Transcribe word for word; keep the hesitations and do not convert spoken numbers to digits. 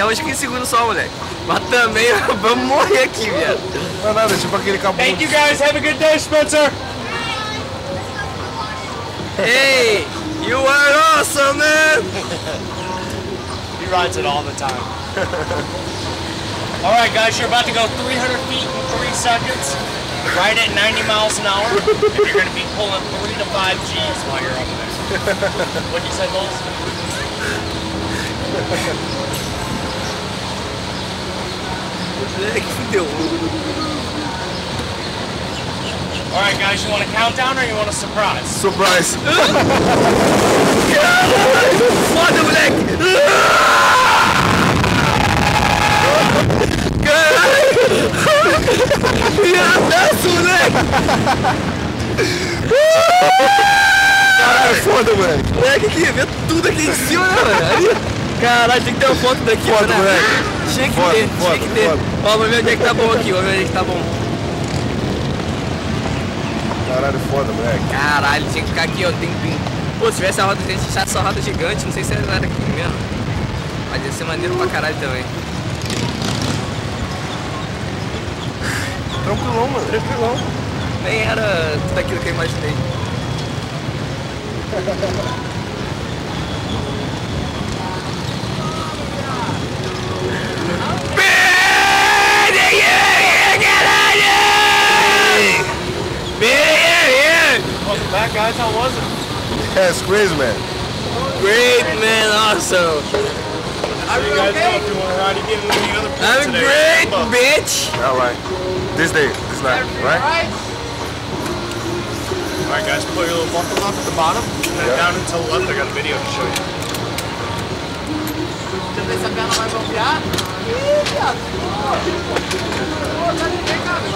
é uns quinze segundos só, moleque. Mas também vamos morrer aqui, viado. Não é nada, tipo aquele cabo. Thank you guys, have a good day, Spencer! Hey, you are awesome, man! He rides it all the time. Alright guys, you're about to go three hundred feet in three seconds. Ride at ninety miles an hour, and you're going to be pulling three to five G's while you're up there. What'd you say, Bowles? Moleque, fudeu. Alright guys, you want a countdown or you want a surprise? Surprise! Caralho, foda, moleque! Caralho! Piradaço, moleque! Caralho, foda, moleque! Moleque, aqui, vê tudo aqui em cima, né, mano? Ali. Caralho, tem que ter uma foto daqui, Foda, né? moleque! Tinha que Foda, ter, foda, tinha que ter. foda. Ó, vamos ver onde é que tá bom aqui, vamos ver onde é que tá bom. Caralho, foda, moleque! Caralho, tinha que ficar aqui, ó, tem, tem... Pô, se tivesse a roda, se a gente achasse essa roda gigante, não sei se era aqui mesmo. Mas ia ser maneiro pra caralho também. Tranquilão, mano. Tranquilão. Nem era tudo aquilo que eu imaginei. Welcome back, guys. How was it? Yeah, it's crazy, man. Great, man, awesome. So you guys know if you want to ride again with any other people I'm today. great, Come up. bitch. Alright. This day, this night, right? Alright guys, put your little buckles up at the bottom, and then Yeah. down and to the left, I got a video to show you. Essa perna vai bombear? Ih, viado. Pô, tá de bem, cara.